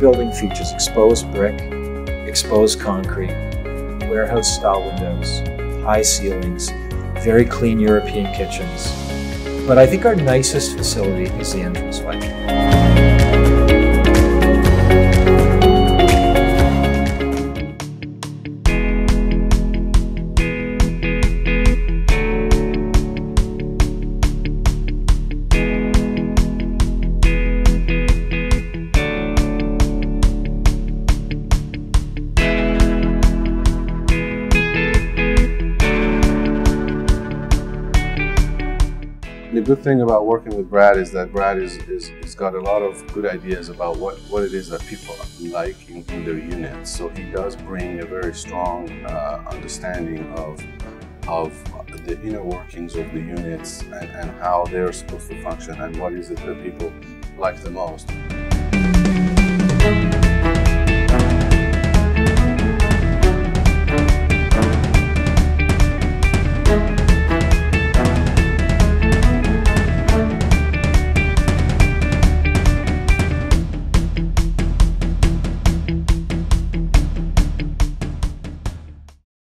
building features exposed brick, exposed concrete, warehouse-style windows, high ceilings, very clean European kitchens. But I think our nicest facility is the entranceway. The good thing about working with Brad is that Brad is got a lot of good ideas about what it is that people like in their units. So he does bring a very strong understanding of the inner workings of the units and how they're supposed to function and what is it that people like the most.